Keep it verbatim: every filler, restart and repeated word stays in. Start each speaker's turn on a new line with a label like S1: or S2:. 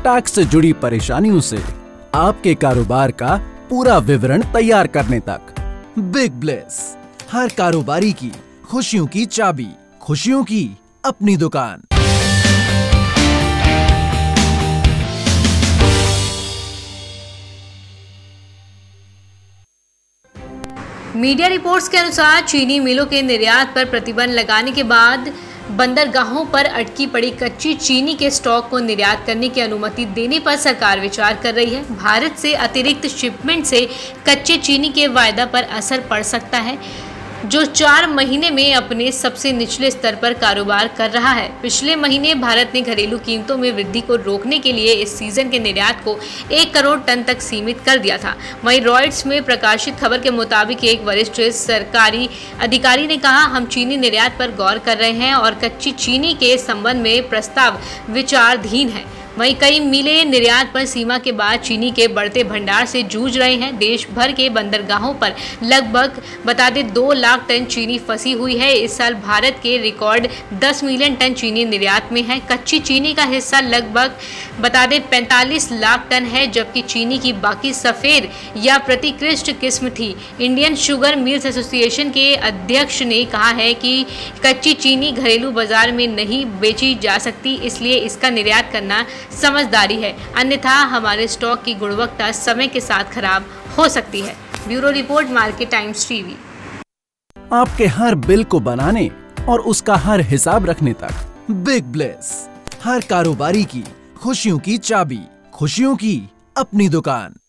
S1: Tax से जुड़ी परेशानियों से आपके कारोबार का पूरा विवरण तैयार करने तक। बिग ब्लेस, हर कारोबारी की खुशियों की चाबी, खुशियों की अपनी दुकान।
S2: मीडिया रिपोर्ट्स के अनुसार चीनी मिलों के निर्यात पर प्रतिबंध लगाने के बाद बंदरगाहों पर अटकी पड़ी कच्ची चीनी के स्टॉक को निर्यात करने की अनुमति देने पर सरकार विचार कर रही है। भारत से अतिरिक्त शिपमेंट से कच्चे चीनी के वायदा पर असर पड़ सकता है, जो चार महीने में अपने सबसे निचले स्तर पर कारोबार कर रहा है। पिछले महीने भारत ने घरेलू कीमतों में वृद्धि को रोकने के लिए इस सीजन के निर्यात को एक करोड़ टन तक सीमित कर दिया था। वहीं रॉयटर्स में प्रकाशित खबर के मुताबिक एक वरिष्ठ सरकारी अधिकारी ने कहा, हम चीनी निर्यात पर गौर कर रहे हैं और कच्ची चीनी के संबंध में प्रस्ताव विचाराधीन है। वहीं कई मिलें निर्यात पर सीमा के बाद चीनी के बढ़ते भंडार से जूझ रहे हैं। देश भर के बंदरगाहों पर लगभग बता दें दो लाख टन चीनी फंसी हुई है। इस साल भारत के रिकॉर्ड दस मिलियन टन चीनी निर्यात में है। कच्ची चीनी का हिस्सा लगभग बता दें पैंतालीस लाख टन है, जबकि चीनी की बाकी सफ़ेद या प्रतिकृष्ट किस्म थी। इंडियन शुगर मिल्स एसोसिएशन के अध्यक्ष ने कहा है कि कच्ची चीनी घरेलू बाजार में नहीं बेची जा सकती, इसलिए इसका निर्यात करना समझदारी है, अन्यथा हमारे स्टॉक की गुणवत्ता समय के साथ खराब हो सकती है। Bureau report, Market Times TV.
S1: आपके हर बिल को बनाने और उसका हर हिसाब रखने तक। बिग ब्लेस, हर कारोबारी की खुशियों की चाबी, खुशियों की अपनी दुकान।